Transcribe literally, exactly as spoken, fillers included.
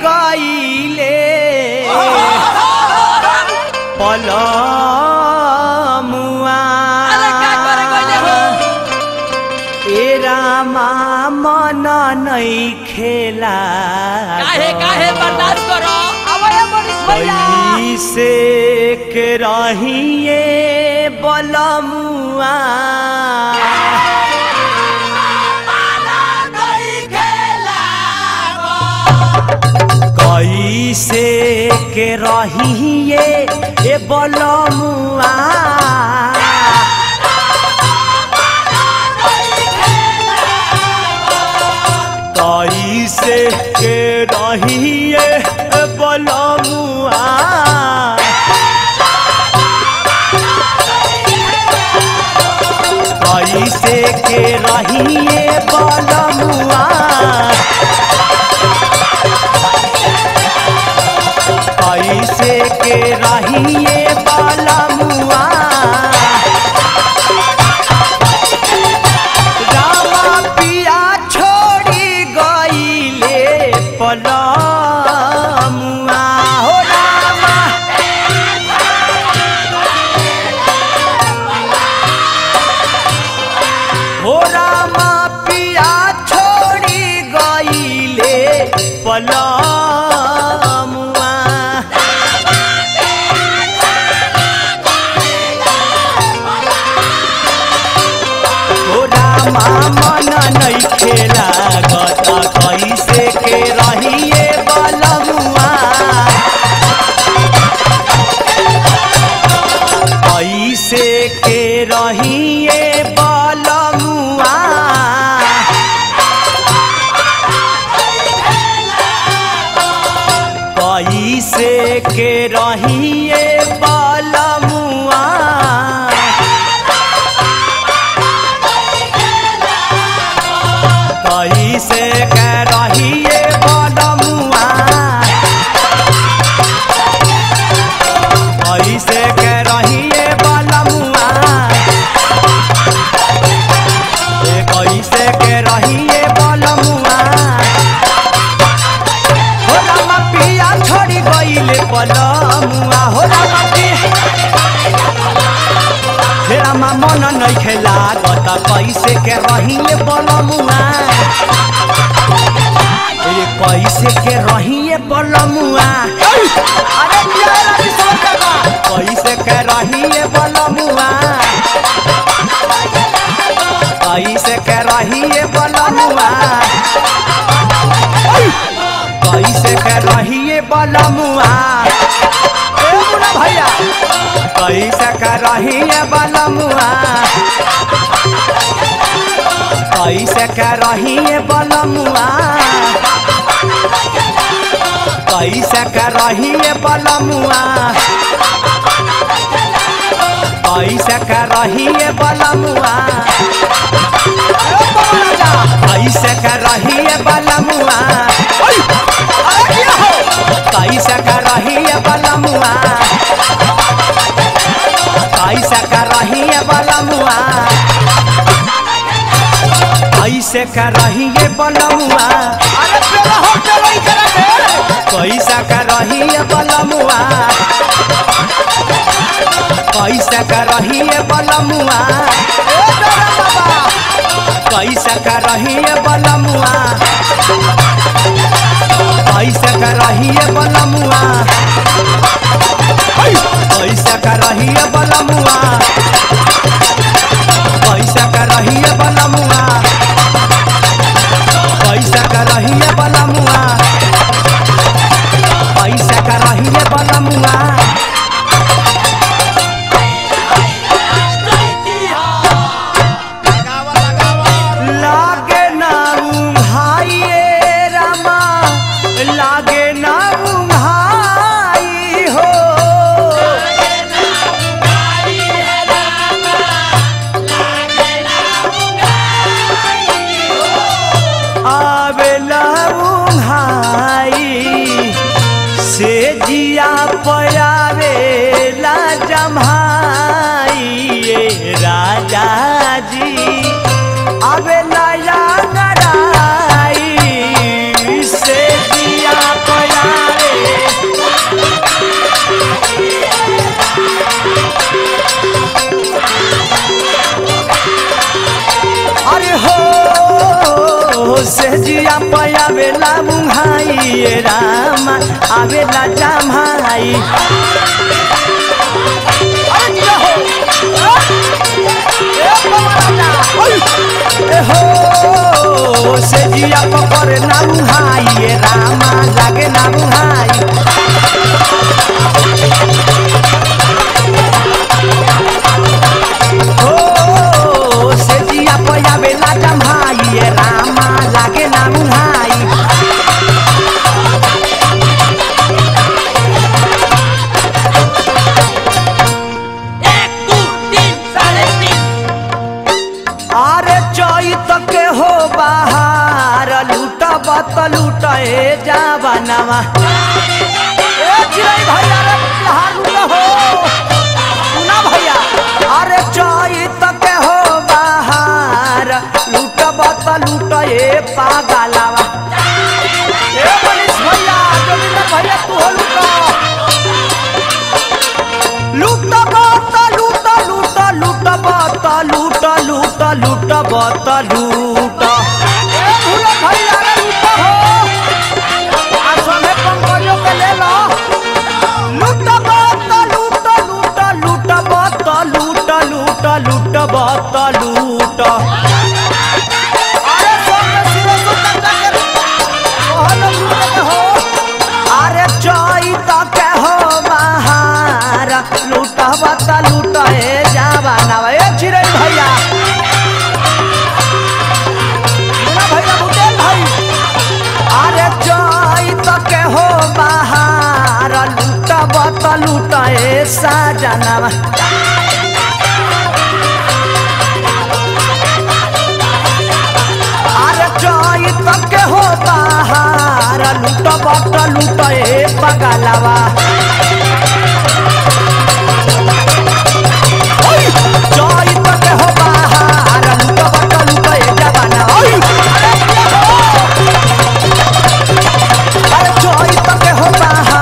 गईले पलमुआ ए रामा मन नहीं खेला काहे काहे बर्दाश्त करो से के रहिए बलमुआ कैसे के रहिए ए बलमुआ कैसे के रहिए बलमुआ कैसे के रहिए बलमुआ कैसे के रहिए बलमुआ रामा पिया छोड़ी गईले पलमुआ हो रामा हो रामा पिया छोड़ी गईले पलमुआ हो रामा मन नहीं खेला गता कैसे के रहिए बलमुआ कैसे के रहिए बलमुआ कैसे के रहिए बलमुआ कैसे के रहिए बलमुआ कैसे के रहिए बलमुआ कैसे के रहिए बलमुआ हो रामा पिया छोड़ी गईले बलमुआ हो रामा हे रामा मन नहीं खेला गता कैसे के रहिए बलमुआ कैसे के रहिए बलमुआ अरे कैसे के रहिए बलमुआ कैसे के रहिए बलमुआ कैसे के रहिए बलमुआ ए मुन्ना भैया कैसे के रहिए बलमुआ कैसे के रहिए बलमुआ कैसे के रहिए बलमुआ कैसे के रहिए बलमुआ कैसे के रहिए बलमुआ कैसे के रहिए बलमुआ कैसे के रहिए बलमुआ कैसे के रहिए बलमुआ कैसे के रहिए बलमुआ कैसे के रहिए बलमुआ कैसे के रहिए बलमुआ कैसे के रहिए बलमुआ कैसे के रहिए बलमुआ कैसे के रहिए बलमुआ कैसे के रहिए बलमुआ कैसे के रहिए बलमुआ लागे ना भाई रामा लागे ना भाई हो आवेला भाई से जिया पयावेला जमाई राजा जी आवेला या गराई से जिया पया से जिया पया बेला मुहाई राम आवेला जमाई हो से जिया पकर ना मुहाई राम लागे ना मुहाई हो से जिया पया बेला जमाई राम लागे ना मुहाई अरे चैत के हो बाहर लूट बत लूट ए जावनवा ए चिड़ै भैया रे लहार लूट हो सुना भैया अरे चैत के हो बाहर लूट बत लूट ए पागलवा ए मनीष भैया जोगिंदर भैया तू हो लूट लूट बत लूट लूट लूट बत लूट लूट लूट बत लूट ए भूलो भैया रे लूट हो आ सने पंकजो के ले लो लूट बत लूट लूट लूट बत लूट लूट लूट बत लूट अरे सोने सुरसु तक के कहल लूट हो अरे चैत के हो बाहर लूट बत लूट ए जावनवा ए चिड़ै भैया भैया बुटेल भाई अरे चैत के हो बाहर लूट बत लूट ए सजनवा अरे चैत के हो बाहर लूट बत लूट ए पगलवा चैत के हो बाहर लूट बत लूट ए जवानवा अरे चैत के हो बाहर